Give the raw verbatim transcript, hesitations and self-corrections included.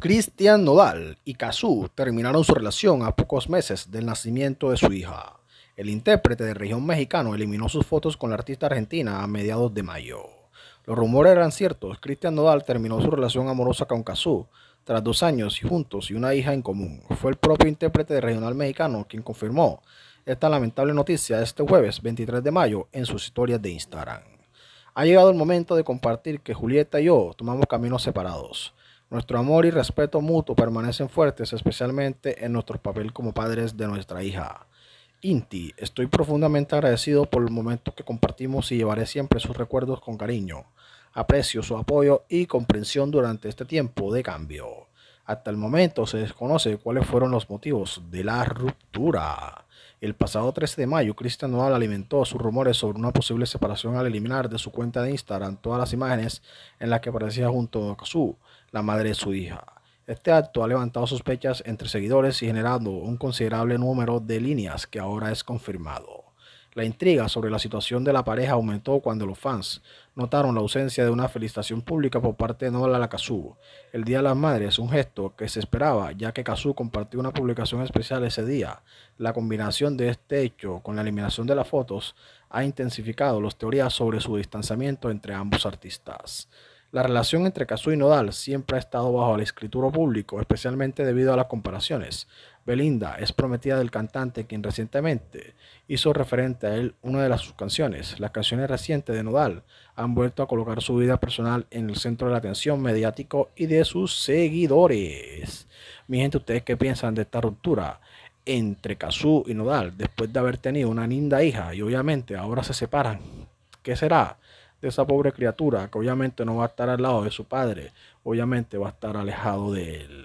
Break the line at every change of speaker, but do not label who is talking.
Cristian Nodal y Cazzu terminaron su relación a pocos meses del nacimiento de su hija. El intérprete de región mexicano eliminó sus fotos con la artista argentina a mediados de mayo. Los rumores eran ciertos. Cristian Nodal terminó su relación amorosa con Cazzu tras dos años y juntos y una hija en común. Fue el propio intérprete de regional mexicano quien confirmó esta lamentable noticia este jueves veintitrés de mayo en sus historias de Instagram. Ha llegado el momento de compartir que Julieta y yo tomamos caminos separados. Nuestro amor y respeto mutuo permanecen fuertes, especialmente en nuestro papel como padres de nuestra hija. Inti, estoy profundamente agradecido por el momento que compartimos y llevaré siempre sus recuerdos con cariño. Aprecio su apoyo y comprensión durante este tiempo de cambio. Hasta el momento se desconoce cuáles fueron los motivos de la ruptura. El pasado trece de mayo, Cristian Nodal alimentó sus rumores sobre una posible separación al eliminar de su cuenta de Instagram todas las imágenes en las que aparecía junto a Cazzu, la madre de su hija. Este acto ha levantado sospechas entre seguidores y generado un considerable número de líneas que ahora es confirmado. La intriga sobre la situación de la pareja aumentó cuando los fans notaron la ausencia de una felicitación pública por parte de Nodal a Cazzu. El Día de las Madres, un gesto que se esperaba ya que Cazzu compartió una publicación especial ese día. La combinación de este hecho con la eliminación de las fotos ha intensificado las teorías sobre su distanciamiento entre ambos artistas. La relación entre Cazzu y Nodal siempre ha estado bajo el escrutinio público, especialmente debido a las comparaciones. Belinda es prometida del cantante quien recientemente hizo referente a él una de sus canciones. Las canciones recientes de Nodal han vuelto a colocar su vida personal en el centro de la atención mediático y de sus seguidores. Mi gente, ¿ustedes qué piensan de esta ruptura entre Cazzu y Nodal después de haber tenido una linda hija y obviamente ahora se separan? ¿Qué será de esa pobre criatura que obviamente no va a estar al lado de su padre? Obviamente va a estar alejado de él.